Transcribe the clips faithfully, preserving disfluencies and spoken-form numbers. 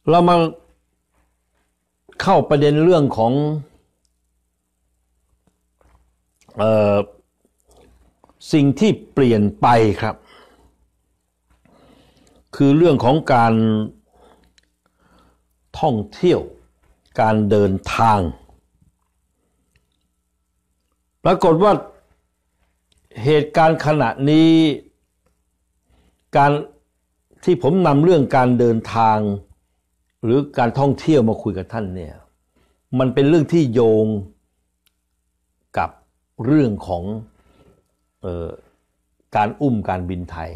เรามาเข้าประเด็นเรื่องของเอ่อสิ่งที่เปลี่ยนไปครับคือเรื่องของการท่องเที่ยวการเดินทางปรากฏว่าเหตุการณ์ขณะนี้การที่ผมนำเรื่องการเดินทางหรือการท่องเที่ยวมาคุยกับท่านเนี่ยมันเป็นเรื่องที่โยงกับเรื่องของเอ่อการอุ้มการบินไทย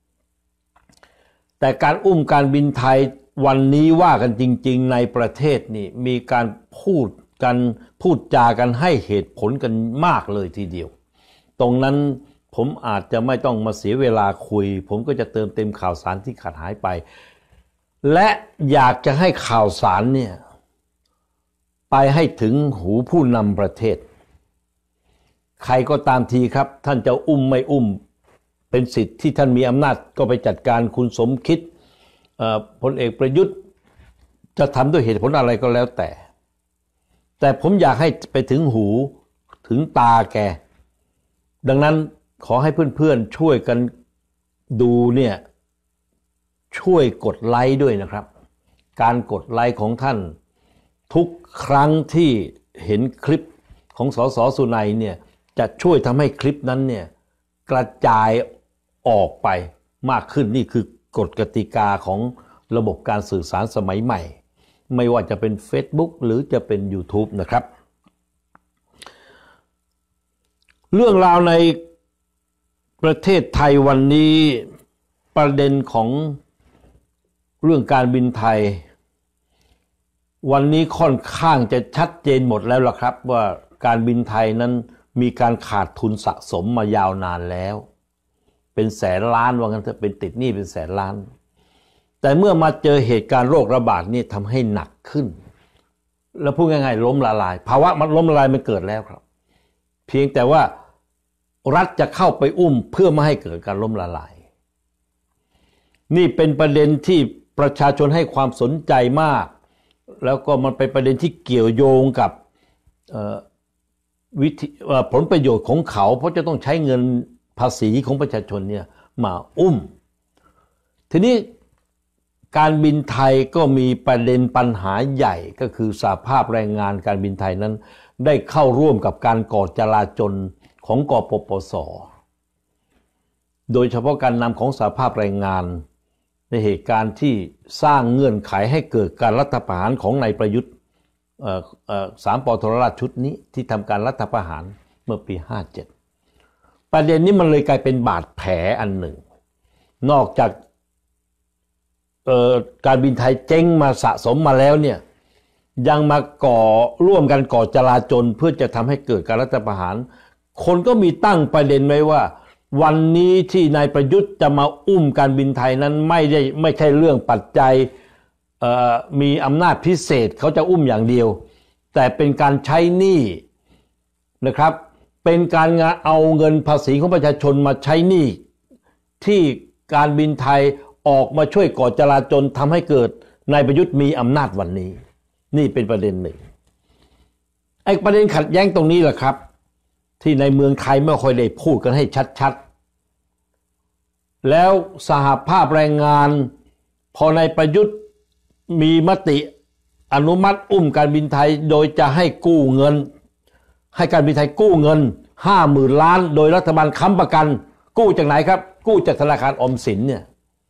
แต่การอุ้มการบินไทยวันนี้ว่ากันจริงๆในประเทศนี่มีการพูดกันพูดจากันให้เหตุผลกันมากเลยทีเดียวตรงนั้นผมอาจจะไม่ต้องมาเสียเวลาคุยผมก็จะเติมเต็มข่าวสารที่ขาดหายไปและอยากจะให้ข่าวสารเนี่ยไปให้ถึงหูผู้นำประเทศใครก็ตามทีครับท่านจะอุ้มไม่อุ้มเป็นสิทธิ์ที่ท่านมีอำนาจก็ไปจัดการคุณสมคิดพลเอกประยุทธ์จะทำด้วยเหตุผลอะไรก็แล้วแต่แต่ผมอยากให้ไปถึงหูถึงตาแกดังนั้นขอให้เพื่อนๆช่วยกันดูเนี่ยช่วยกดไลค์ด้วยนะครับการกดไลค์ของท่านทุกครั้งที่เห็นคลิปของสสสุนัยเนี่ยจะช่วยทำให้คลิปนั้นเนี่ยกระจายออกไปมากขึ้นนี่คือกฎกติกาของระบบการสื่อสารสมัยใหม่ไม่ว่าจะเป็น Facebook หรือจะเป็น YouTube นะครับเรื่องราวในประเทศไทยวันนี้ประเด็นของเรื่องการบินไทยวันนี้ค่อนข้างจะชัดเจนหมดแล้วล่ะครับว่าการบินไทยนั้นมีการขาดทุนสะสมมายาวนานแล้วเป็นแสนล้านว่างั้นเถอะเป็นติดหนี้เป็นแสนล้านแต่เมื่อมาเจอเหตุการณ์โรคระบาดนี่ทำให้หนักขึ้นแล้วพูดง่ายๆล้มละลายภาวะมันล้มละลายมันเกิดแล้วครับเพียงแต่ว่ารัฐจะเข้าไปอุ้มเพื่อไม่ให้เกิดการล้มละลายนี่เป็นประเด็นที่ประชาชนให้ความสนใจมากแล้วก็มันเป็นประเด็นที่เกี่ยวโยงกับวิธีผลประโยชน์ของเขาเพราะจะต้องใช้เงินภาษีของประชาชนเนี่ยมาอุ้มทีนี้การบินไทยก็มีประเด็นปัญหาใหญ่ก็คือสหภาพแรงงานการบินไทยนั้นได้เข้าร่วมกับการก่อจลาจลของกปปส.โดยเฉพาะการนำของสหภาพแรงงานในเหตุการณ์ที่สร้างเงื่อนไขให้เกิดการรัฐประหารของนายประยุทธ์สามป.ทรราชชุดนี้ที่ทำการรัฐประหารเมื่อปีห้าเจ็ดประเด็นนี้มันเลยกลายเป็นบาดแผลอันหนึ่งนอกจากการบินไทยเจ๊งมาสะสมมาแล้วเนี่ยยังมาก่อร่วมกันก่อจลาจลเพื่อจะทำให้เกิดการรัฐประหารคนก็มีตั้งประเด็นไว้ว่าวันนี้ที่นายประยุทธ์จะมาอุ้มการบินไทยนั้นไม่ได้ไม่ใช่เรื่องปัจจัยมีอำนาจพิเศษเขาจะอุ้มอย่างเดียวแต่เป็นการใช้หนี้นะครับเป็นการเอาเงินภาษีของประชาชนมาใช้หนี้ที่การบินไทยออกมาช่วยก่อจลาจลทำให้เกิดนายประยุทธ์มีอำนาจวันนี้นี่เป็นประเด็นหนึ่งไอ้ประเด็นขัดแย้งตรงนี้แหละครับที่ในเมืองไทยไม่ค่อยได้พูดกันให้ชัดๆแล้วสหภาพแรงงานพอนายประยุทธ์มีมติอนุมัติอุ้มการบินไทยโดยจะให้กู้เงินให้การบินไทยกู้เงินห้าหมื่นล้านโดยรัฐบาลค้ำประกันกู้จากไหนครับกู้จากธนาคารออมสินเนี่ย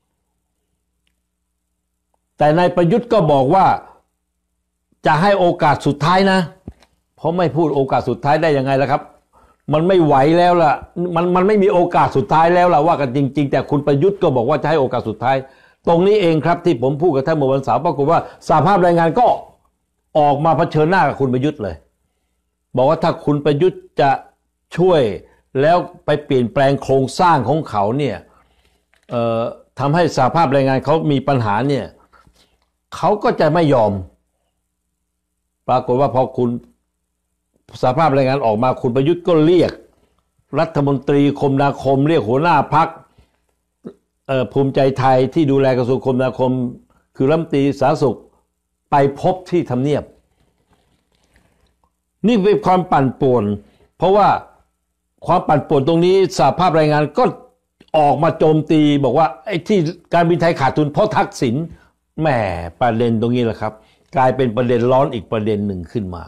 แต่นายประยุทธ์ก็บอกว่าจะให้โอกาสสุดท้ายนะเพราะไม่พูดโอกาสสุดท้ายได้ยังไงล่ะครับมันไม่ไหวแล้วล่ะมันมันไม่มีโอกาสสุดท้ายแล้วล่ะว่ากันจริงๆแต่คุณประยุทธ์ก็บอกว่าจะให้โอกาสสุดท้ายตรงนี้เองครับที่ผมพูดกับท่านเมื่อวันเสาร์ปรากฏว่าสหภาพแรงงานก็ออกมาเผชิญหน้ากับคุณประยุทธ์เลยบอกว่าถ้าคุณประยุทธ์จะช่วยแล้วไปเปลี่ยนแปลงโครงสร้างของเขาเนี่ยเอ่อทำให้สหภาพแรงงานเขามีปัญหาเนี่ยเขาก็จะไม่ยอมปรากฏว่าพอคุณสหภาพแรงงานออกมาคุณประยุทธ์ก็เรียกรัฐมนตรีคมนาคมเรียกหัวหน้าพรรคภูมิใจไทยที่ดูแลกระทรวงคมนาคมคือรัฐมนตรีสาธารณสุขไปพบที่ทำเนียบนี่เป็นความปั่นป่วนเพราะว่าความปั่นป่วนตรงนี้สหภาพแรงงานก็ออกมาโจมตีบอกว่าไอ้ที่การบินไทยขาดทุนเพราะทักษิณแหมประเด็นตรงนี้แหละครับกลายเป็นประเด็นร้อนอีกประเด็นหนึ่งขึ้นมา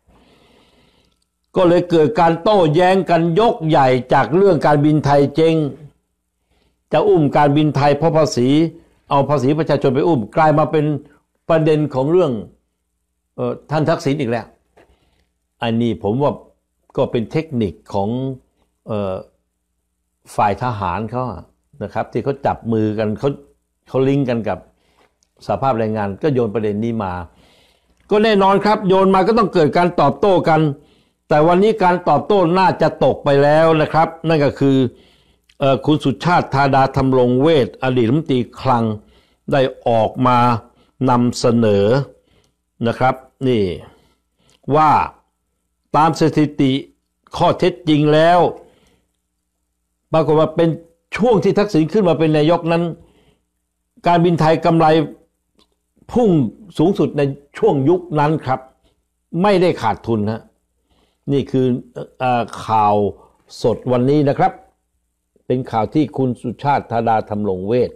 ก็เลยเกิดการโต้แย้งกันยกใหญ่จากเรื่องการบินไทยเจ๊งจะอุ้มการบินไทยเพราะภาษีเอาภาษีประชาชนไปอุ้มกลายมาเป็นประเด็นของเรื่องเอ่อท่านทักษิณอีกแล้วอันนี้ผมว่าก็เป็นเทคนิคของเอ่อฝ่ายทหารเขานะครับที่เขาจับมือกันเขาเขาลิงก์กันกับสหภาพแรงงานก็โยนประเด็นนี้มาก็แน่นอนครับโยนมาก็ต้องเกิดการตอบโต้กันแต่วันนี้การตอบโต้น่าจะตกไปแล้วนะครับนั่นก็คือเอ่อคุณสุชาติธาดาธำรงเวชอดีตรัฐมนตรีคลังได้ออกมานำเสนอนะครับนี่ว่าตามสถิติข้อเท็จจริงแล้วปรากฏว่าเป็นช่วงที่ทักษิณขึ้นมาเป็นนายกนั้นการบินไทยกำไรพุ่งสูงสุดในช่วงยุคนั้นครับไม่ได้ขาดทุนนะนี่คือข่าวสดวันนี้นะครับเป็นข่าวที่คุณสุชาติธาดาธำรงเวช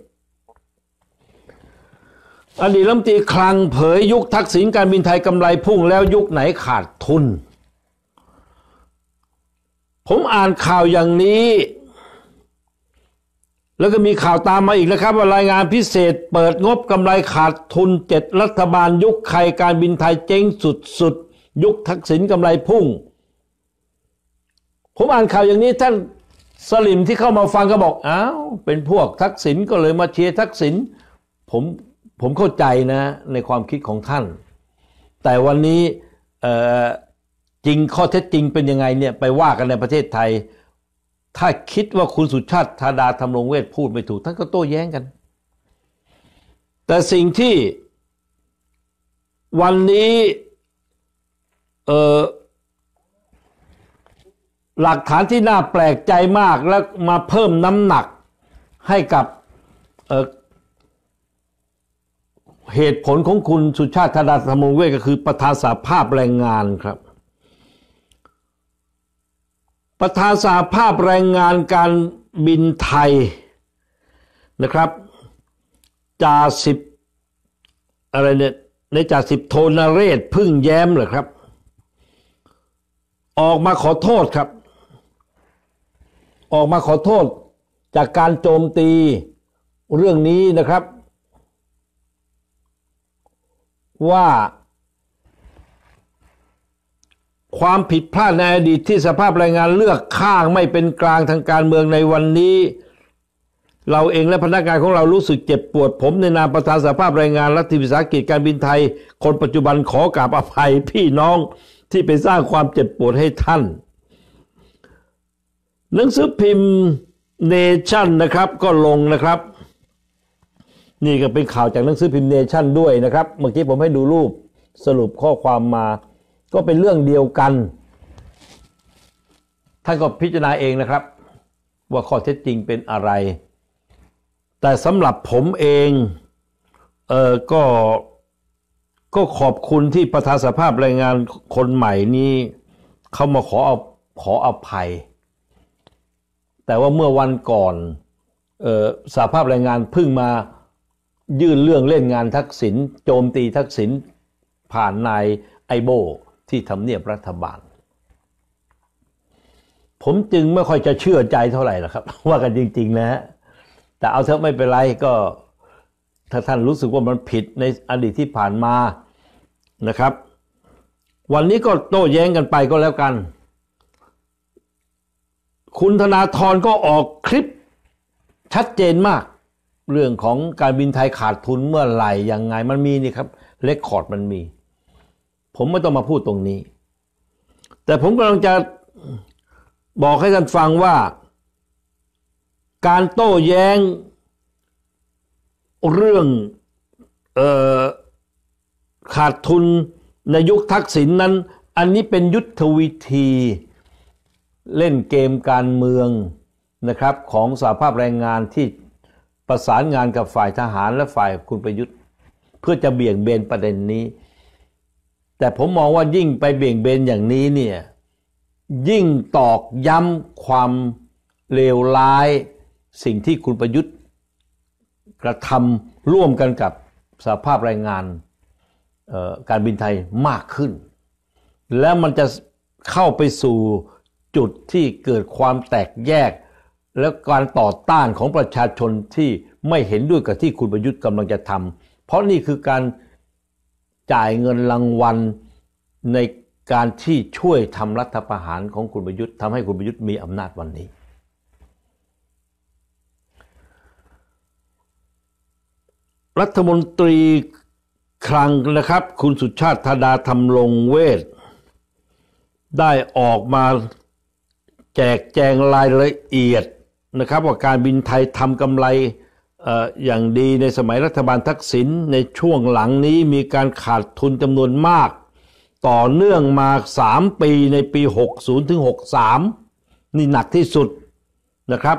อดีตรัฐมนตรีคลังเผยยุคทักษิณการบินไทยกำไรพุ่งแล้วยุคไหนขาดทุนผมอ่านข่าวอย่างนี้แล้วก็มีข่าวตามมาอีกนะครับว่ารายงานพิเศษเปิดงบกำไรขาดทุนเจ็ดรัฐบาลยุคใครการบินไทยเจ๊งสุดๆยุคทักษิณกำไรพุ่งผมอ่านข่าวอย่างนี้ท่านสลิมที่เข้ามาฟังก็บอกอ้าวเป็นพวกทักษิณก็เลยมาเชียร์ทักษิณผมผมเข้าใจนะในความคิดของท่านแต่วันนี้จริงข้อเท็จจริงเป็นยังไงเนี่ยไปว่ากันในประเทศไทยถ้าคิดว่าคุณสุชาติธาดาธำรงเวชพูดไม่ถูกท่านก็โต้แย้งกันแต่สิ่งที่วันนี้เอ่อหลักฐานที่น่าแปลกใจมากและมาเพิ่มน้ำหนักให้กับเอ่อเหตุผลของคุณสุชาติธาดาธำรงเวชก็คือประธานสหภาพแรงงานครับประธานสหภาพแรงงานการบินไทยนะครับจ่าสิบอะไรเนี่ยในจ่าสิบโทนเรศพึ่งแย้มเหรอครับออกมาขอโทษครับออกมาขอโทษจากการโจมตีเรื่องนี้นะครับว่าความผิดพลาดในอดีตที่สภาพแรงงานเลือกข้างไม่เป็นกลางทางการเมืองในวันนี้เราเองและพนักงานของเรารู้สึกเจ็บปวดผมในนามประธานสภาพแรงงานรัฐวิสาหกิจการบินไทยคนปัจจุบันขอกราบอภัยพี่น้องที่ไปสร้างความเจ็บปวดให้ท่านหนังสือพิมพ์เนชั่นนะครับก็ลงนะครับนี่ก็เป็นข่าวจากหนังสือพิมพ์เนชั่นด้วยนะครับเมื่อกี้ผมให้ดูรูปสรุปข้อความมาก็เป็นเรื่องเดียวกันท่านก็พิจารณาเองนะครับว่าข้อเท็จจริงเป็นอะไรแต่สำหรับผมเองเออก็ก็ขอบคุณที่ประธานสภาพแรงงานคนใหม่นี้เขามาขอเอาขออภัยแต่ว่าเมื่อวันก่อนเออสหภาพแรงงานเพิ่งมายื่นเรื่องเล่นงานทักษิณโจมตีทักษิณผ่านนายไอโบที่ทำเนียบรัฐบาลผมจึงไม่ค่อยจะเชื่อใจเท่าไหร่หรอกครับว่ากันจริงๆนะฮะแต่เอาเถอะไม่เป็นไรก็ถ้าท่านรู้สึกว่ามันผิดในอดีตที่ผ่านมานะครับวันนี้ก็โต้แย้งกันไปก็แล้วกันคุณธนาธรก็ออกคลิปชัดเจนมากเรื่องของการบินไทยขาดทุนเมื่อไหร่ยังไงมันมีนี่ครับเรคคอร์ดมันมีผมไม่ต้องมาพูดตรงนี้แต่ผมกำลังจะบอกให้ท่านฟังว่าการโต้แย้งเรื่องเอ่อขาดทุนในยุคทักษิณนั้นอันนี้เป็นยุทธวิธีเล่นเกมการเมืองนะครับของสหภาพแรงงานที่ประสานงานกับฝ่ายทหารและฝ่ายคุณประยุทธ์เพื่อจะเบี่ยงเบนประเด็นนี้แต่ผมมองว่ายิ่งไปเบี่ยงเบนอย่างนี้เนี่ยยิ่งตอกย้ำความเลวร้ายสิ่งที่คุณประยุทธ์กระทำร่วมกันกับสหภาพแรงงานการบินไทยมากขึ้นแล้วมันจะเข้าไปสู่จุดที่เกิดความแตกแยกและการต่อต้านของประชาชนที่ไม่เห็นด้วยกับที่คุณประยุทธ์กำลังจะทำเพราะนี่คือการจ่ายเงินรางวัลในการที่ช่วยทำรัฐประหารของคุณประยุทธ์ทำให้คุณประยุทธ์มีอำนาจวันนี้รัฐมนตรีคลังนะครับคุณสุชาติธดาธรรมรงเวชได้ออกมาแจกแจงรายละเอียดนะครับว่าการบินไทยทำกำไร อ, อย่างดีในสมัยรัฐบาลทักษิณในช่วงหลังนี้มีการขาดทุนจำนวนมากต่อเนื่องมาสามปีในปีหกสิบถึงหกสิบสามนี่หนักที่สุดนะครับ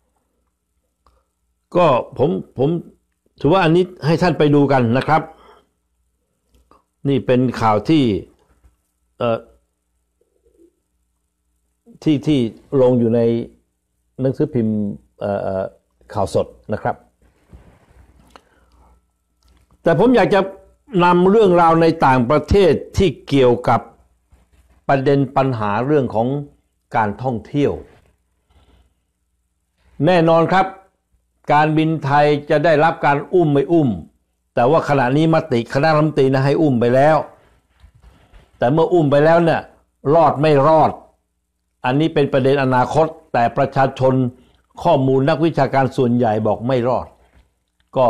ก็ผมผมถือว่าอันนี้ให้ท่านไปดูกันนะครับนี่เป็นข่าวที่เอ่อที่ที่ลงอยู่ในหนังสือพิมพ์เอ่อข่าวสดนะครับแต่ผมอยากจะนำเรื่องราวในต่างประเทศที่เกี่ยวกับประเด็นปัญหาเรื่องของการท่องเที่ยวแน่นอนครับการบินไทยจะได้รับการอุ้มไม่อุ้มแต่ว่าขณะนี้มติคณะรัฐมนตรีนะให้อุ้มไปแล้วแต่เมื่ออุ้มไปแล้วเนี่ยรอดไม่รอดอันนี้เป็นประเด็นอนาคตแต่ประชาชนข้อมูลนักวิชาการส่วนใหญ่บอกไม่รอดก็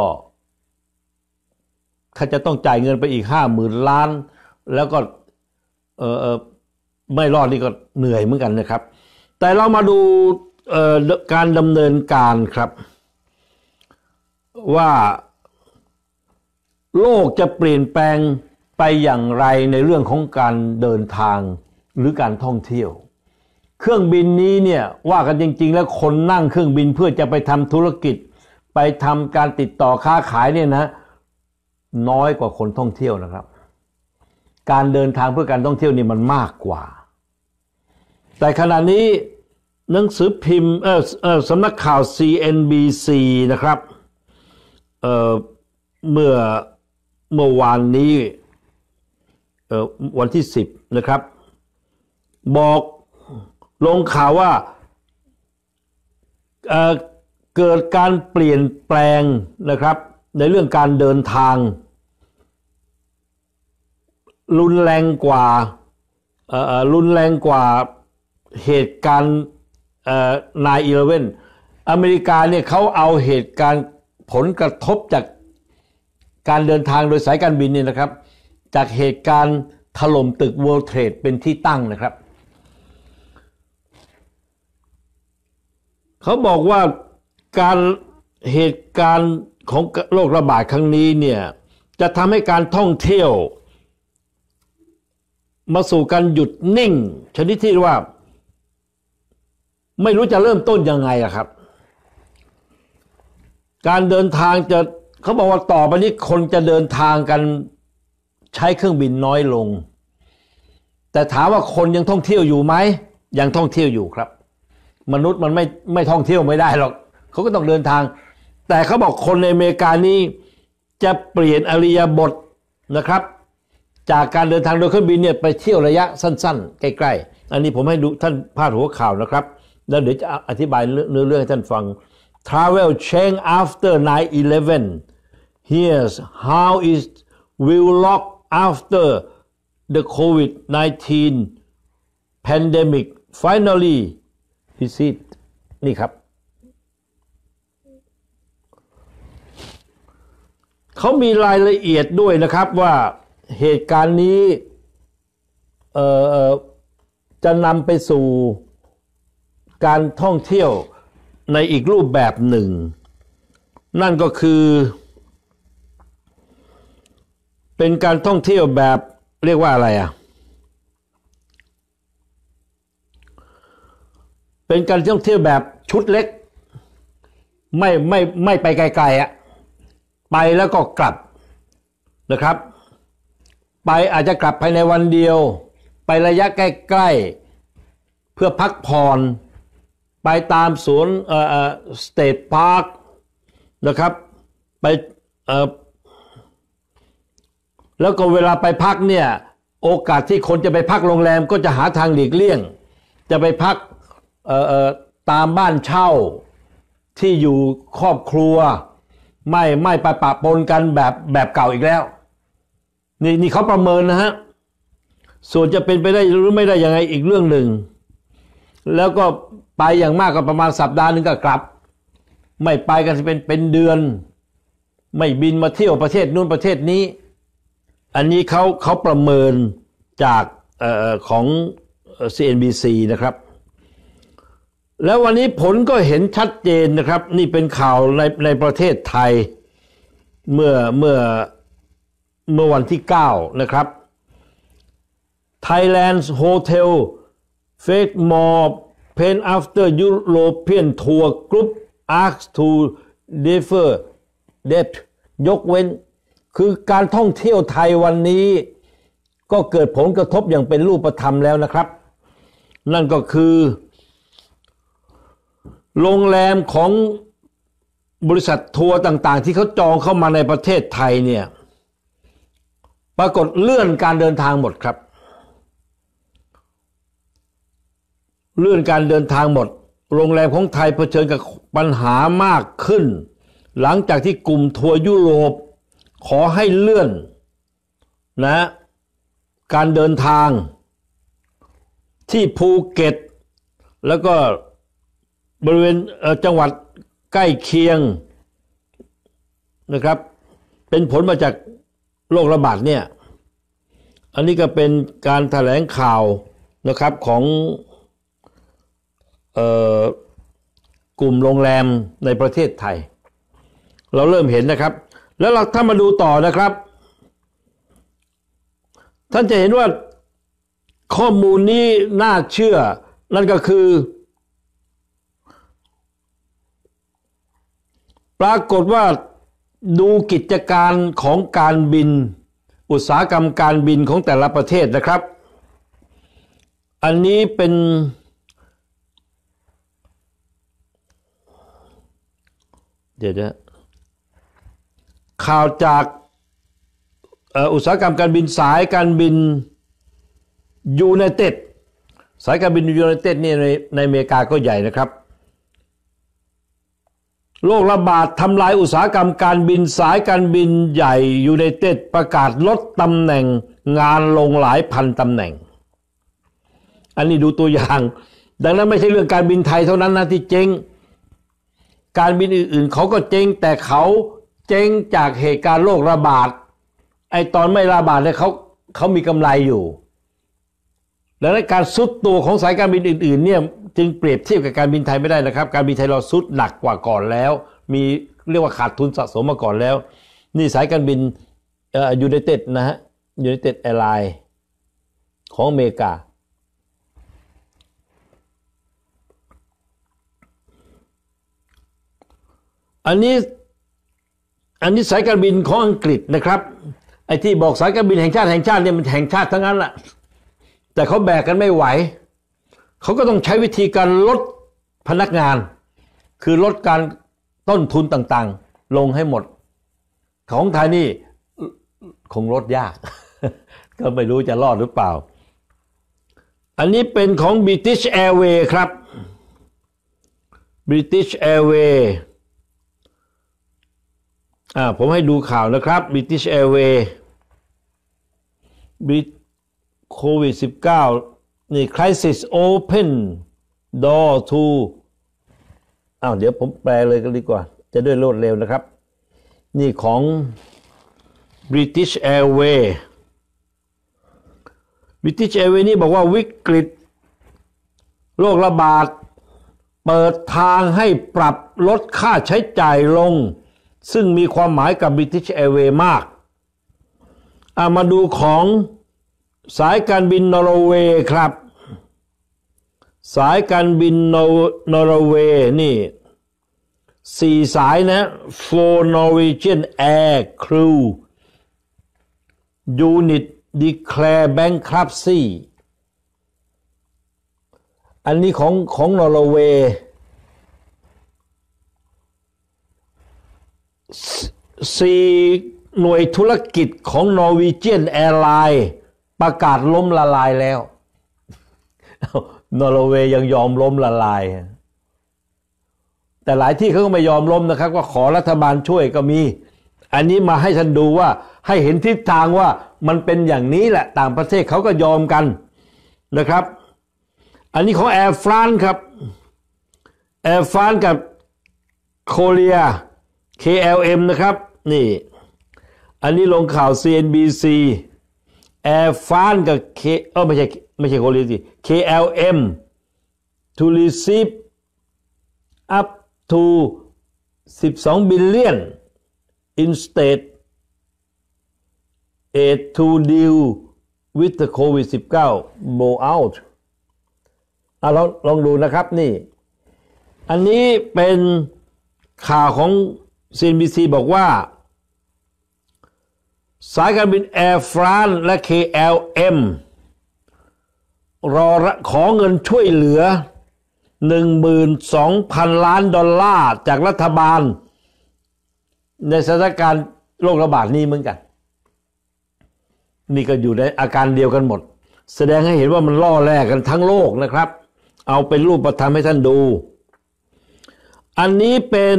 เขาจะต้องจ่ายเงินไปอีกห้าหมื่นล้านแล้วก็เออเออไม่รอดนี่ก็เหนื่อยเหมือนกันนะครับแต่เรามาดูเอ่อการดำเนินการครับว่าโลกจะเปลี่ยนแปลงไปอย่างไรในเรื่องของการเดินทางหรือการท่องเที่ยวเครื่องบินนี้เนี่ยว่ากันจริงๆแล้วคนนั่งเครื่องบินเพื่อจะไปทำธุรกิจไปทำการติดต่อค้าขายเนี่ยนะน้อยกว่าคนท่องเที่ยวนะครับการเดินทางเพื่อการท่องเที่ยวนี่มันมากกว่าแต่ขณะนี้หนังสือพิมพ์เออเออสำนักข่าว ซี เอ็น บี ซี นะครับเอ่อเมื่อเมื่อวานนี้เอ่อวันที่สิบนะครับบอกลงข่าวว่าเอ่อเกิดการเปลี่ยนแปลงนะครับในเรื่องการเดินทางรุนแรงกว่าเอ่อรุนแรงกว่าเหตุการณ์เอ่อ ไนน์ อีเลฟเว่น อเมริกาเนี่ยเขาเอาเหตุการณ์ผลกระทบจากการเดินทางโดยสายการบินเนี่ยนะครับจากเหตุการณ์ถล่มตึก World Trade เป็นที่ตั้งนะครับเขาบอกว่าการเหตุการณ์ของโรคระบาดครั้งนี้เนี่ยจะทำให้การท่องเที่ยวมาสู่การหยุดนิ่งชนิดที่ว่าไม่รู้จะเริ่มต้นยังไงอะครับการเดินทางจะเขาบอกว่าต่อไปนี้คนจะเดินทางกันใช้เครื่องบินน้อยลงแต่ถามว่าคนยังท่องเที่ยวอยู่ไหมยังท่องเที่ยวอยู่ครับมนุษย์มันไม่ไม่ท่องเที่ยวไม่ได้หรอกเขาก็ต้องเดินทางแต่เขาบอกคนในอเมริกานี้จะเปลี่ยนอริยบทนะครับจากการเดินทางโดยเครื่องบินเนี่ยไปเที่ยวระยะสั้นๆใกล้ๆอันนี้ผมให้ดูท่านพาดหัวข่าวนะครับแล้วเดี๋ยวจะอธิบายเนื้อเรื่องให้ท่านฟัง Travel change after ไนน์ อีเลฟเว่น Here's how it will look after the โควิด สิบเก้า pandemic finally visit นี่ครับเขามีรายละเอียดด้วยนะครับว่าเหตุการณ์นี้เอ่อจะนำไปสู่การท่องเที่ยวในอีกรูปแบบหนึ่งนั่นก็คือเป็นการท่องเที่ยวแบบเรียกว่าอะไรอ่ะเป็นการท่องเที่ยวแบบชุดเล็กไม่ไม่ไม่ไปไกลๆอ่ะไปแล้วก็กลับนะครับไปอาจจะกลับภายในวันเดียวไประยะใกล้ๆเพื่อพักผ่อนไปตามสวนเอ่อสเตทพาร์คนะครับไปเอ่อแล้วก็เวลาไปพักเนี่ยโอกาสที่คนจะไปพักโรงแรมก็จะหาทางหลีกเลี่ยงจะไปพักเอ่อเอ่อตามบ้านเช่าที่อยู่ครอบครัวไม่ไม่ไปปะปนกันแบบแบบเก่าอีกแล้วนี่นี่เขาประเมินนะฮะส่วนจะเป็นไปได้หรือไม่ได้ยังไงอีกเรื่องหนึ่งแล้วก็ไปอย่างมากก็ประมาณสัปดาห์นึงก็กลับไม่ไปกันเป็นเป็นเดือนไม่บินมาเที่ยวประเทศนู้นประเทศนี้อันนี้เขาเขาประเมินจากเอ่อของ ซี เอ็น บี ซี นะครับแล้ววันนี้ผลก็เห็นชัดเจนนะครับนี่เป็นข่าวในในประเทศไทยเมื่อเมื่อเมื่อวันที่เก้านะครับ Thailand's hotel face more pain after European tour group asked to defer debt ยกเว้นคือการท่องเที่ยวไทยวันนี้ก็เกิดผลกระทบอย่างเป็นรูปธรรมแล้วนะครับนั่นก็คือโรงแรมของบริษัททัวร์ต่างๆที่เขาจองเข้ามาในประเทศไทยเนี่ยปรากฏเลื่อนการเดินทางหมดครับเลื่อนการเดินทางหมดโรงแรมของไทยเผชิญกับปัญหามากขึ้นหลังจากที่กลุ่มทัวร์ยุโรปขอให้เลื่อนนะการเดินทางที่ภูเก็ตแล้วก็บริเวณจังหวัดใกล้เคียงนะครับเป็นผลมาจากโรคระบาดเนี่ยอันนี้ก็เป็นการแถลงข่าวนะครับของเอ่อกลุ่มโรงแรมในประเทศไทยเราเริ่มเห็นนะครับแล้วเราถ้ามาดูต่อนะครับท่านจะเห็นว่าข้อมูลนี้น่าเชื่อนั่นก็คือปรากฏว่าดูกิจการของการบินอุตสาหกรรมการบินของแต่ละประเทศนะครับอันนี้เป็นเดี๋ยวนะข่าวจากอุตสาหกรรมการบินสายการบินยูไนเต็ดสายการบินยูไนเต็ดนี่ในในอเมริกาก็ใหญ่นะครับโรคระบาดทำลายอุตสาหกรรมการบินสายการบินใหญ่ยูไนเต็ดประกาศลดตำแหน่งงานลงหลายพันตำแหน่งอันนี้ดูตัวอย่างดังนั้นไม่ใช่เรื่องการบินไทยเท่านั้นนะที่เจ๊งการบินอื่นๆเขาก็เจ๊งแต่เขาเจ๊งจากเหตุการณ์โรคระบาดไอตอนไม่ระบาดเนี่ยเขาเขามีกำไรอยู่ดังนั้นการซุดตัวของสายการบินอื่นๆเนี่ยจึงเปรียบเทียบกับการบินไทยไม่ได้นะครับการบินไทยเราซุดหนักกว่าก่อนแล้วมีเรียกว่าขาดทุนสะสมมาก่อนแล้วนี่สายการบินเอ่อยูไนเต็ดนะฮะยูไนเต็ดแอร์ไลน์ของอเมริกาอันนี้อันนี้สายการบินของอังกฤษนะครับไอ้ที่บอกสายการบินแห่งชาติแห่งชาติเนี่ยมันแห่งชาติทั้งนั้นแหละแต่เขาแบกกันไม่ไหวเขาก็ต้องใช้วิธีการลดพนักงานคือลดการต้นทุนต่างๆลงให้หมดของไทยนี่คงลดยาก ก็ไม่รู้จะรอดหรือเปล่าอันนี้เป็นของ British Airways ครับ British Airways อ่าผมให้ดูข่าวนะครับ British Airways โควิด สิบเก้า นี่ crisis open door to อ้าวเดี๋ยวผมแปลเลยก็ดีกว่าจะด้วยรวดเร็วนะครับนี่ของ British Airways British Airways นี่บอกว่าวิกฤตโรคระบาดเปิดทางให้ปรับลดค่าใช้จ่ายลงซึ่งมีความหมายกับ British Airways มากอ่ะมาดูของสายการบินนอร์เวย์ครับสายการบินนอร์เวย์นี่สี่สายนะ For Norwegian Air Crew Unit declare bankruptcy อันนี้ของของนอร์เวย์สี่หน่วยธุรกิจของ Norwegian Airlines ประกาศล้มละลายแล้วนอร์เวย์ยังยอมล้มละลายแต่หลายที่เขาก็ไม่ยอมล้มนะครับว่าขอรัฐบาลช่วยก็มีอันนี้มาให้ท่านดูว่าให้เห็นทิศทางว่ามันเป็นอย่างนี้แหละต่างประเทศเขาก็ยอมกันนะครับอันนี้ของ Air France ครับ Air France กับ Korea เค แอล เอ็ม นะครับนี่อันนี้ลงข่าว ซี เอ็น บี ซี Air France กับ K เออไม่ใช่ไม่ใช่ Korea สิ เค แอล เอ็ม to receive up to สิบสอง billion in state aid to deal with the โควิด สิบเก้า blowout อ่ะลองลองดูนะครับนี่อันนี้เป็นข่าวของ ซี เอ็น บี ซี บอกว่าสายการบิน Air France และ เค แอล เอ็ม รอขอเงินช่วยเหลือ หนึ่งหมื่นสองพัน ล้านดอลลาร์จากรัฐบาลในสถานการณ์โรคระบาดนี้เหมือนกันนี่ก็อยู่ในอาการเดียวกันหมดแสดงให้เห็นว่ามันล่อแลกกันทั้งโลกนะครับเอาเป็นรูปธรรมให้ท่านดูอันนี้เป็น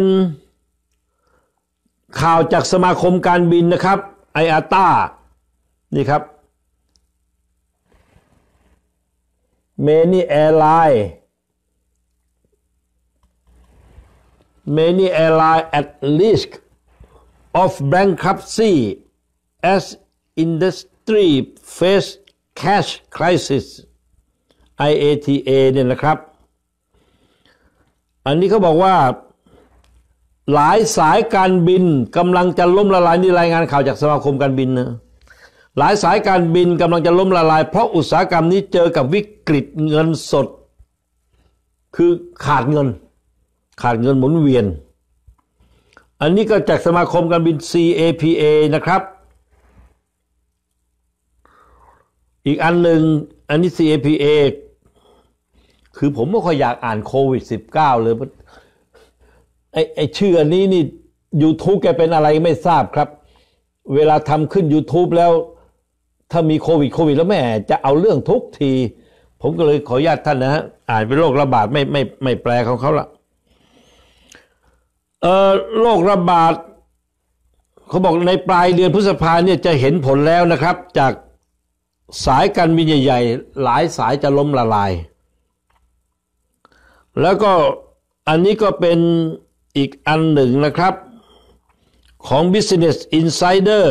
ข่าวจากสมาคมการบินนะครับ ไอ เอ ที เอ นี่ครับ Many airline Many airline at risk of bankruptcy as industry face cash crisis ไอ เอ ที เอ เนี่ยนะครับอันนี้เขาบอกว่าหลายสายการบินกำลังจะล้มละลายนี่รายงานข่าวจากสมาคมการบินนะหลายสายการบินกำลังจะล้มละลายเพราะอุตสาหกรรมนี้เจอกับวิกฤตเงินสดคือขาดเงินขาดเงินหมุนเวียนอันนี้ก็จากสมาคมการบิน ซี เอ พี เอ นะครับอีกอันหนึ่งอันนี้ ซี เอ พี เอ คือผมไม่ค่อยอยากอ่านโควิด สิบเก้า เลยไอ้ไอ้ชื่ออันนี้นี่ YouTube แกเป็นอะไรไม่ทราบครับเวลาทำขึ้น YouTube แล้วถ้ามีโควิดโควิดแล้วแม่จะเอาเรื่องทุกทีผมก็เลยขออนุญาตท่านนะฮะอ่านเป็นโรคระบาดไม่ไม่ไม่แปลของเขาละเอ่อโรคระบาดเขาบอกในปลายเดือนพฤษภาเนี่ยจะเห็นผลแล้วนะครับจากสายการบินใหญ่ๆหลายสายจะล้มละลายแล้วก็อันนี้ก็เป็นอีกอันหนึ่งนะครับของ Business Insider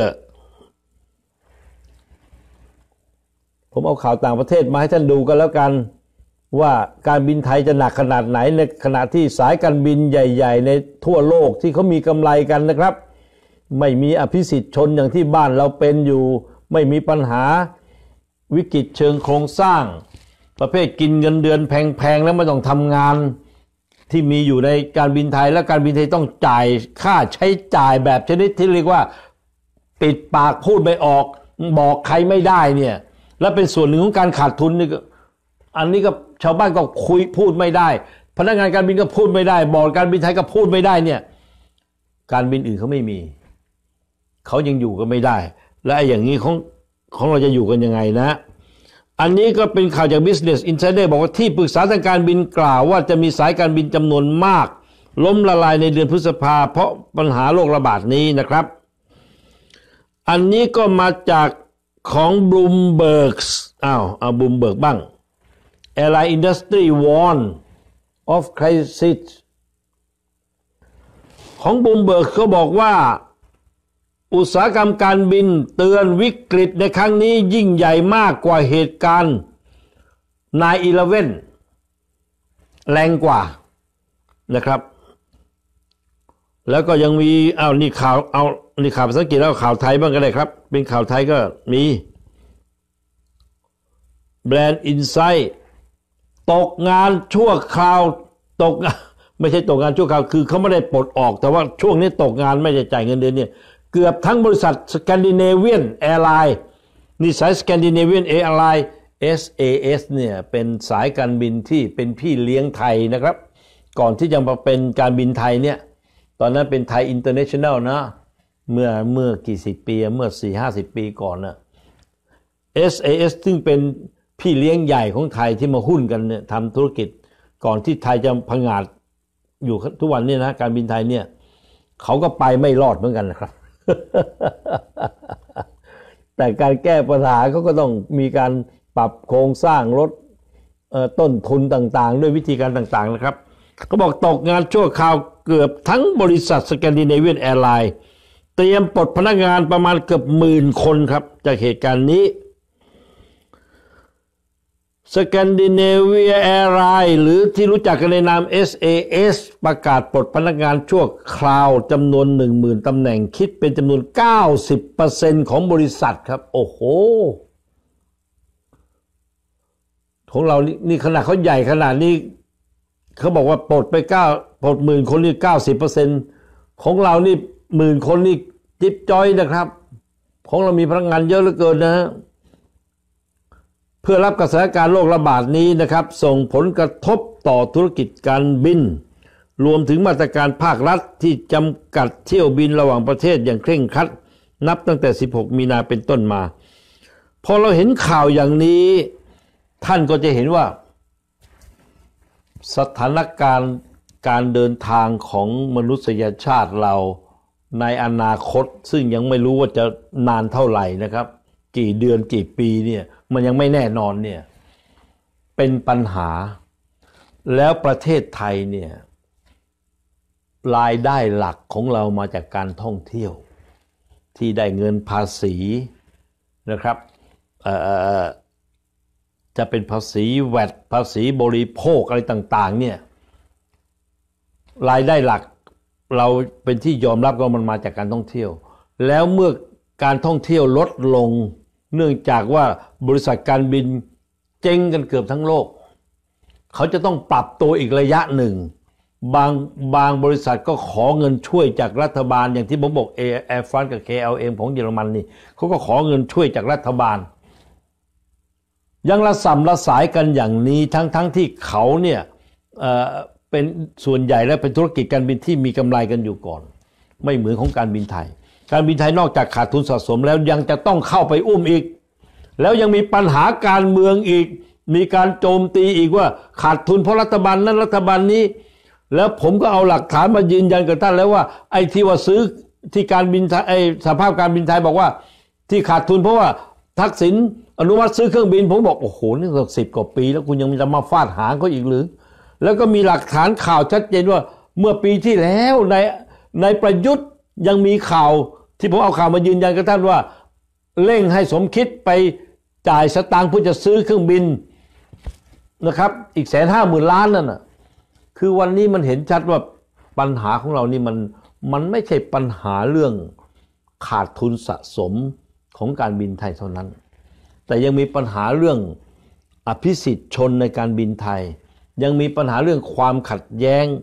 ผมเอาข่าวต่างประเทศมาให้ท่านดูกันแล้วกันว่าการบินไทยจะหนักขนาดไหนในขณะที่สายการบินใหญ่ๆในทั่วโลกที่เขามีกำไรกันนะครับไม่มีอภิสิทธิ์ชนอย่างที่บ้านเราเป็นอยู่ไม่มีปัญหาวิกฤตเชิงโครงสร้างประเภทกินเงินเดือนแพงๆแล้วไม่ต้องทำงานที่มีอยู่ในการบินไทยและการบินไทยต้องจ่ายค่าใช้จ่ายแบบชนิดที่เรียกว่าปิดปากพูดไม่ออกบอกใครไม่ได้เนี่ยและเป็นส่วนหนึ่งของการขาดทุนนี่ก็อันนี้ก็ชาวบ้านก็คุยพูดไม่ได้พนักงานการบินก็พูดไม่ได้บอร์ดการบินไทยก็พูดไม่ได้เนี่ยการบินอื่นเขาไม่มีเขายังอยู่กันไม่ได้และไอ้อย่างนี้ของของเราจะอยู่กันยังไงนะอันนี้ก็เป็นข่าวจาก Business Insider บอกว่าที่ปรึกษาทางการบินกล่าวว่าจะมีสายการบินจำนวนมากล้มละลายในเดือนพฤษภาเพราะปัญหาโรคระบาดนี้นะครับอันนี้ก็มาจากของ Bloomberg อ้าวเอา Bloomberg บ้าง Airline Industry warn of crisis ของ Bloomberg เขาบอกว่าอุตสาหกรรมการบินเตือนวิกฤตในครั้งนี้ยิ่งใหญ่มากกว่าเหตุการณ์ ไนน์ อีเลฟเว่น แรงกว่านะครับแล้วก็ยังมีเอานี่ข่าวเอานี่ข่าวภาษาอังกฤษแล้วข่าวไทยบ้างก็ได้ครับเป็นข่าวไทยก็มีแบรนด์อินไซต์ตกงานชั่วคราวตกไม่ใช่ตกงานชั่วคราวคือเขาไม่ได้ปลดออกแต่ว่าช่วงนี้ตกงานไม่ได้จ่ายเงินเดือนเนี่ยเกือบทั้งบริษัทสแกนดิเนเวียนแอร์ไลน์นี่สาย Scandinavian Airlines เอส เอ เอส เนี่ยเป็นสายการบินที่เป็นพี่เลี้ยงไทยนะครับก่อนที่จะมาเป็นการบินไทยเนี่ยตอนนั้นเป็นไทยอินเตอร์เนชั่นแนลนะเมื่อเมื่อกี่สิบปีเมื่อ สี่ห้าสิบ ปีก่อนนะ เอส เอ เอส ซึ่งเป็นพี่เลี้ยงใหญ่ของไทยที่มาหุ้นกันเนี่ยทำธุรกิจก่อนที่ไทยจะผงาดอยู่ทุกวันนี้นะการบินไทยเนี่ยเขาก็ไปไม่รอดเหมือนกันนะครับ แต่การแก้ปัญหาเขาก็ต้องมีการปรับโครงสร้างลดต้นทุนต่างๆด้วยวิธีการต่างๆนะครับเขาบอกตกงานชั่วคราวเกือบทั้งบริษัท Scandinavian Airlines เตรียมปลดพนักงานประมาณเกือบหมื่นคนครับจากเหตุการณ์นี้ Scandinavian Airlines หรือที่รู้จักกันในนาม เอส เอ เอส ประกาศปลดพนักงานชั่วคราวจำนวน หนึ่งหมื่น ตำแหน่งคิดเป็นจำนวน เก้าสิบเปอร์เซ็นต์ ของบริษัทครับโอ้โหของเรานี่ขนาดเขาใหญ่ขนาดนี้เขาบอกว่าปลดไปเก้าปลดหมื่นคนนี่ เก้าสิบเปอร์เซ็นต์ ของเรานี่หมื่นคนนี่จิ๊บจ้อยนะครับของเรามีพนักงานเยอะเหลือเกินนะฮะเพื่อรับกับสถานการณ์โรคระบาดนี้นะครับส่งผลกระทบต่อธุรกิจการบินรวมถึงมาตรการภาครัฐที่จำกัดเที่ยวบินระหว่างประเทศอย่างเคร่งครัดนับตั้งแต่สิบหกมีนาเป็นต้นมาพอเราเห็นข่าวอย่างนี้ท่านก็จะเห็นว่าสถานการณ์การเดินทางของมนุษยชาติเราในอนาคตซึ่งยังไม่รู้ว่าจะนานเท่าไหร่นะครับกี่เดือนกี่ปีเนี่ยมันยังไม่แน่นอนเนี่ยเป็นปัญหาแล้วประเทศไทยเนี่ยรายได้หลักของเรามาจากการท่องเที่ยวที่ได้เงินภาษีนะครับเอ่อจะเป็นภาษีแวตภาษีบริโภคอะไรต่างๆเนี่ยรายได้หลักเราเป็นที่ยอมรับว่ามันมาจากการท่องเที่ยวแล้วเมื่อการท่องเที่ยวลดลงเนื่องจากว่าบริษัทการบินเจ๊งกันเกือบทั้งโลกเขาจะต้องปรับตัวอีกระยะหนึ่งบางบางบริษัทก็ขอเงินช่วยจากรัฐบาลอย่างที่ผมบอก Air France กับ เค แอล เอ็ม ของเยอรมันนี่เขาก็ขอเงินช่วยจากรัฐบาลยังระส่ำระสายกันอย่างนี้ทั้งๆ ท, ที่เขาเนี่ย เอ่อ เป็นส่วนใหญ่และเป็นธุรกิจการบินที่มีกำไรกันอยู่ก่อนไม่เหมือนของการบินไทยการบินไทยนอกจากขาดทุนสะสมแล้วยังจะต้องเข้าไปอุ้มอีกแล้วยังมีปัญหาการเมืองอีกมีการโจมตีอีกว่าขาดทุนเพราะรัฐบาลนั้นรัฐบาลนี้แล้วผมก็เอาหลักฐานมายืนยันกับท่านแล้วว่าไอ้ที่ว่าซื้อที่การบินไทยไอ้สภาพการบินไทยบอกว่าที่ขาดทุนเพราะว่าทักษิณอนุมัติซื้อเครื่องบินผมบอกโอ้โหนี่สักสิบกว่าปีแล้วคุณยังจะมาฟาดหางเขาอีกหรือแล้วก็มีหลักฐานข่าวชัดเจนว่าเมื่อปีที่แล้วในในประยุทธ์ยังมีข่าวที่ผมเอาข่าวมายืนยันกับท่านว่าเร่งให้สมคิดไปจ่ายสตางค์เพื่อจะซื้อเครื่องบินนะครับอีกแสนห้าหมื่นล้านนั่นน่ะคือวันนี้มันเห็นชัดว่าปัญหาของเรานี่มันมันไม่ใช่ปัญหาเรื่องขาดทุนสะสมของการบินไทยเท่านั้นแต่ยังมีปัญหาเรื่องอภิสิทธิชนในการบินไทยยังมีปัญหาเรื่องความขัดแย้ง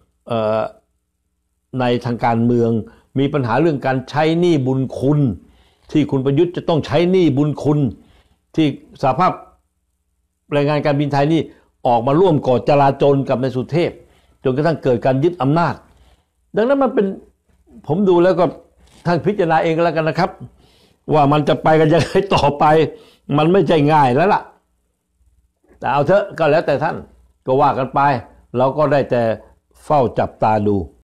ในทางการเมืองมีปัญหาเรื่องการใช้หนี้บุญคุณที่คุณประยุทธ์จะต้องใช้หนี้บุญคุณที่สหภาพแรงงานการบินไทยนี่ออกมาร่วมก่อจลาจลกับนายสุเทพจนกระทั่งเกิดการยึดอำนาจดังนั้นมันเป็นผมดูแล้วก็ท่านพิจารณาเองก็แล้วกันนะครับว่ามันจะไปกันยังไงต่อไปมันไม่ใช่ง่ายแล้วล่ะแต่เอาเถอะก็แล้วแต่ท่านก็ว่ากันไปเราก็ได้แต่เฝ้าจับตาดู